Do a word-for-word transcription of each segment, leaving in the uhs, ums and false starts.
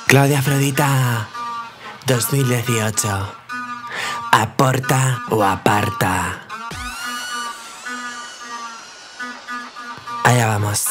Claudia Afrodita dos mil dieciocho. Aporta o aparta. Allá vamos.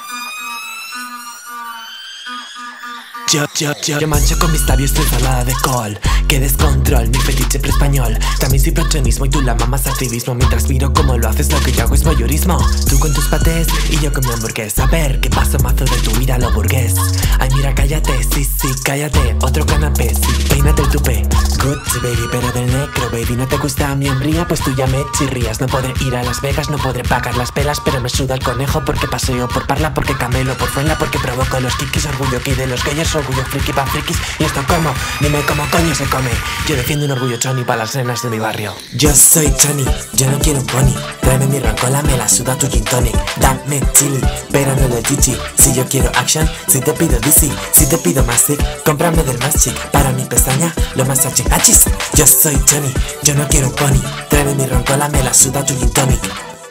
Yo, yo, yo, yo mancho con mis labios tu ensalada de col. Qué descontrol, mi fetiche pre-español. También soy prochonismo y tú la mamas activismo. Mientras miro cómo lo haces, lo que yo hago es voyeurismo. Tú con tus patés y yo con mi hamburguesa. A ver, ¿qué paso mazo de tu vida lo burgués? Ay, mira, cállate, sí, sí, cállate. Otro canapé, sí, peínate el tupé. Gucci, baby, pero del negro, baby. ¿No te gusta mi hombría? Pues tú ya me chirrías. No podré ir a Las Vegas, no podré pagar las pelas, pero me suda el conejo porque paseo por Parla, porque camelo por Fuenla, porque provoco los kikis. Orgullo que de los gayers, orgullo friki pa' frikis. Y esto como, dime cómo coño se come. Yo defiendo un orgullo choni pa' las nenas de mi barrio. Yo soy Choni, yo no quiero un pony. Tráeme mi roncola, me la suda tu gin tonic. Dame chili, pero no lo chichi. Si yo quiero action, si te pido D C. Si te pido más sick, cómprame del más chic. Para mi pestaña, lo más chachi. Achis, yo soy Choni, yo no quiero un pony. Tráeme mi roncola, me la suda tu gin tonic.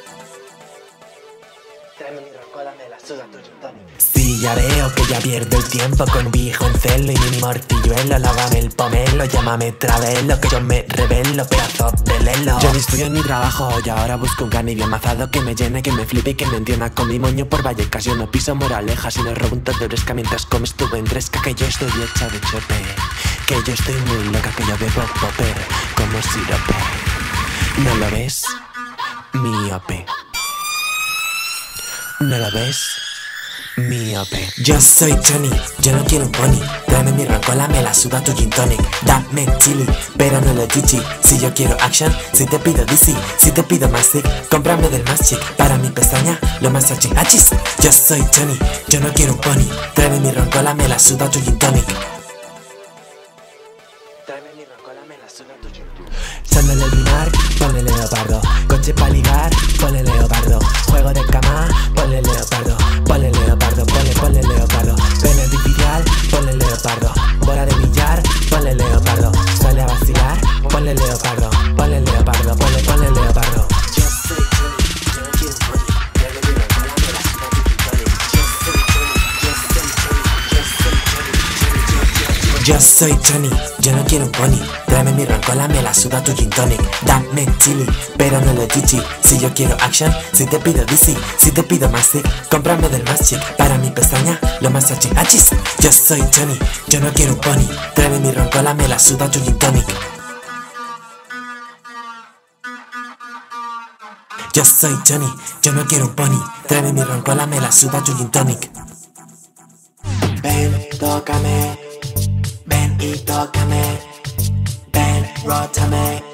Tráeme mi roncola, me la suda tu gin tonic. Sí, ya veo que ya pierdo el tiempo con un viejo en celo y mini mortilluelo. Lávame el pomelo, llámame travelo, que yo me revelo, pedazo de lelo. Yo ni estudio en mi trabajo y ahora busco un carne bien mazado que me llene, que me flipe y que me entienda con mi moño por Vallecas. Yo no piso moralejas y no robo un tot de bresca mientras comes tu vendresca. Que yo estoy hecha de chope, que yo estoy muy loca, que yo bebo popper como sirope. ¿No lo ves? Miope. ¿No lo ves? Miope. Yo soy Choni, yo no quiero un pony. Tráeme mi roncola, me la suda tu gin tonic. Dame chili, pero no lo chichi. Si yo quiero action, si te pido D C. Si te pido más sick, cómprame del más chic. Para mi pestaña, lo más chachi. Achis, yo soy Choni, yo no quiero un pony. Tráeme mi roncola, me la suda tu gin tonic. Tráeme mi roncola, me la suda tu gin tonic. Chándole el binar, ponle leopardo. Coche pa' ligar, ponle leopardo. Juego de cama, ponle leopardo. Ponle leopardo, ponle, ponle leopardo. Pene artificial, ponle leopardo. Bola de billar, ponle leopardo. Sale a vacilar, ponle leopardo. Ponle leopardo, ponle, ponle leopardo. Yo soy Choni, yo no quiero un pony. Tráeme mi roncola, me la suda tu gin tonic. Yo soy Choni, yo no quiero un pony. Tráeme mi roncola, me la suda tu gin tonic. Dame chili, pero no lo chichi. Si yo quiero action, si te pido D C. Si te pido más sick, cómprame del más chic. Para mi pestaña, lo más chachi. Achis, yo soy Choni, yo no quiero un pony. Tráeme mi roncola, me la suda tu gin tonic. Yo soy Choni, yo no quiero un pony. Tráeme mi roncola, me la suda tu gin tonic. Ven, tócame. Ven y tócame. Ven, rótame.